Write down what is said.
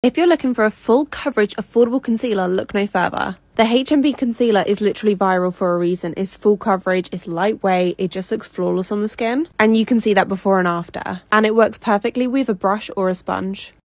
If you're looking for a full coverage affordable concealer, look no further. The HNB concealer is literally viral for a reason. It's full coverage, it's lightweight, it just looks flawless on the skin. And you can see that before and after. And it works perfectly with a brush or a sponge.